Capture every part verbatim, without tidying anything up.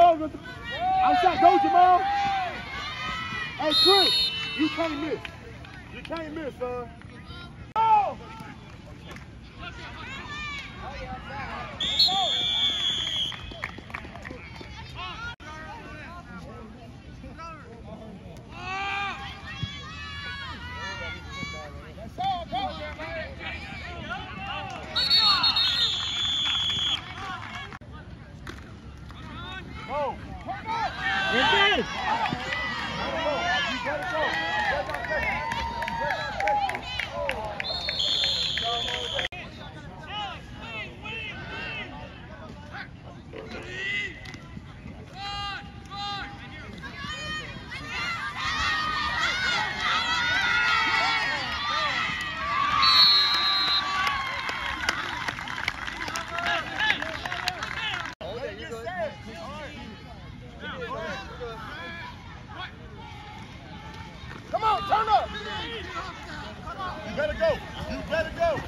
go. Outside, go, Jamal. Hey, Chris, you can't miss. You can't miss, son. Go! Come on, turn up. You better go. You better go.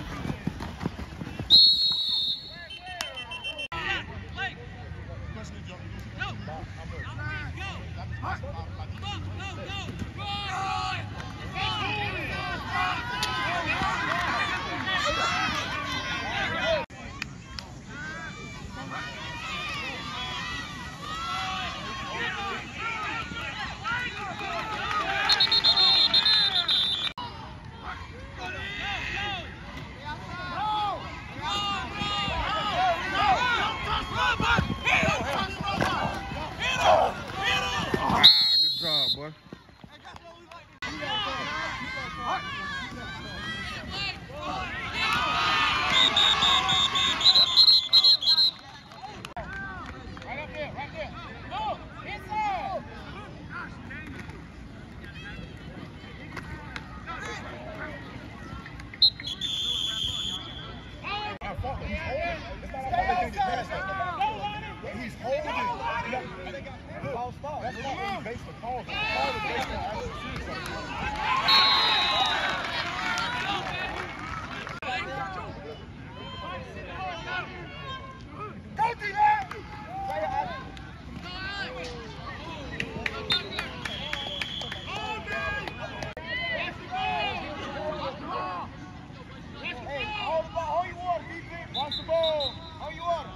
He's holding. Ball stop. That's not based on call. Call is based on actual shooting. Go, D-Man! Hey, hold the ball. Hold your water, defense. Watch the ball. Hold your water.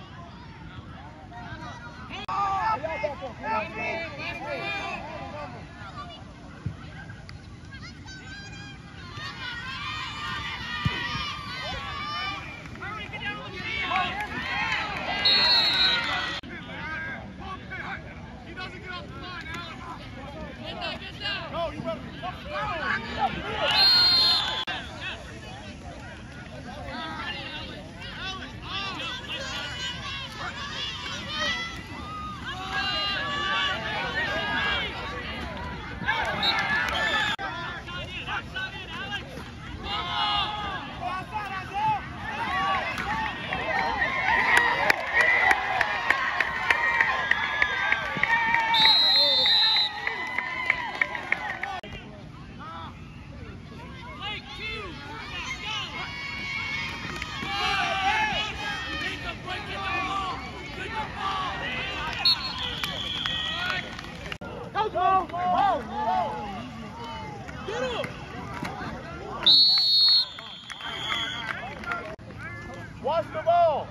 Watch the ball.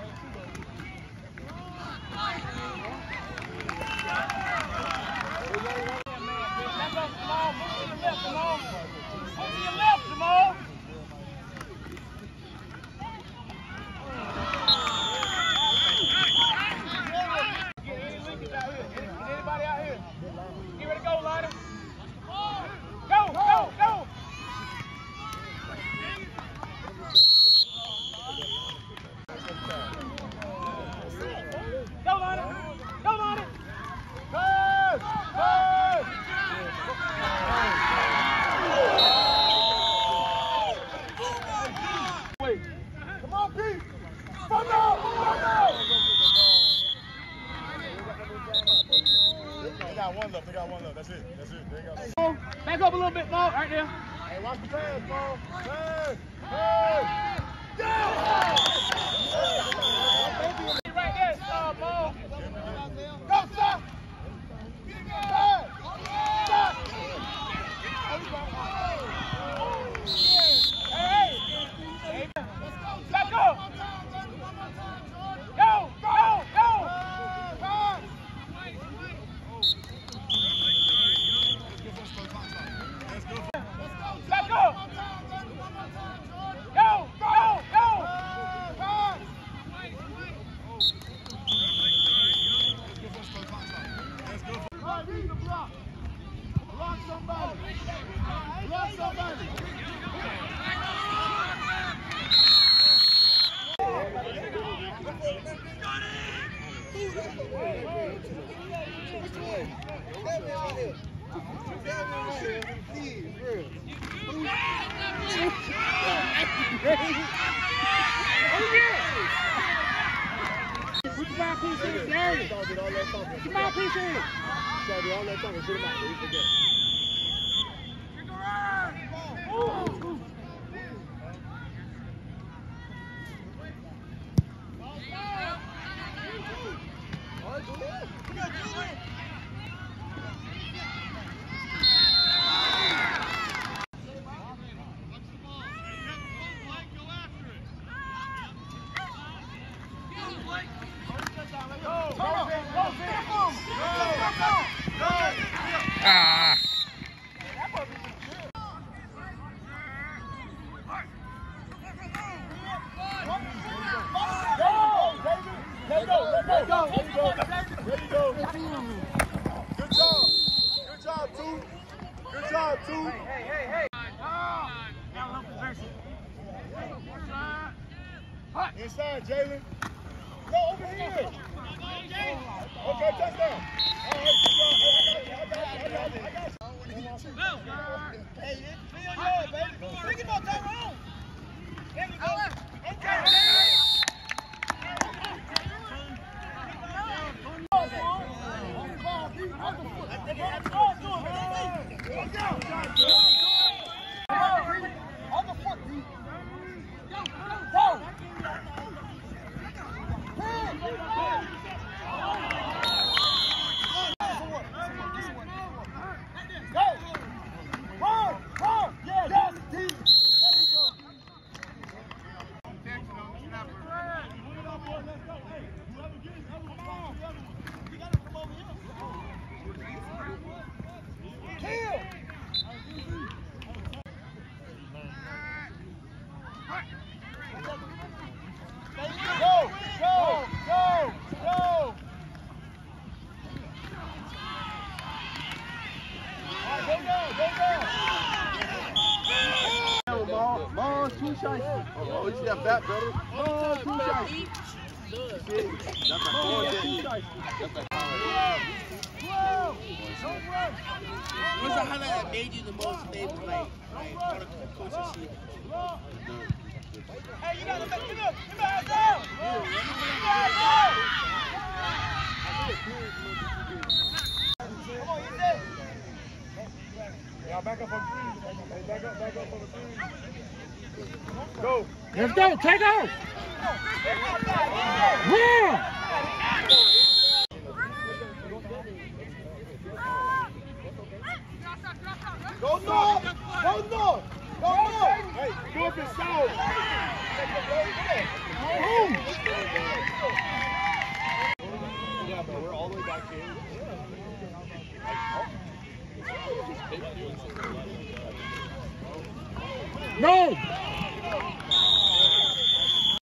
Anybody out here? Get ready to go, Liner. Go, go, go. Go, Liner. Go, Liner. Pass, pass. Wait. Come on, Pete. Come on, come on. They got one left. They got one left. That's it. That's it. They got back up a little bit, Paul. Right there. Hey, watch the pass, Paul. Pass. Pass. Go! Right there, uh, Paul. Go, sir. block. Block somebody. Block somebody. Put your mouthpiece in, Gary. Put your mouthpiece in. All that talking, put him out. He forget. Ah. Let go, let go, let go, let go, let go. Good job, good job, two. Good job, two. Hey, hey, hey. Inside, Jalen. Go over here. Okay, touchdown. All right, good job. I got you, I got you, I got you. Hey, it's yours, baby. Bring it on, Tyrone. There we go. Okay, oh, you see that bat, brother? Oh, too shy. That's a four day. That's a What's the highlight that made you the most favorite, like, like, one of the coaches here? Hey, you gotta make it up. You gotta go. Come on, you there. Y'all back up on the trees. Hey, back up, back up on the trees. Go. Let's go. Take off. Run. Go north. Go north. Go north. Hey, north and south. Yeah, but we're all the way back here. No.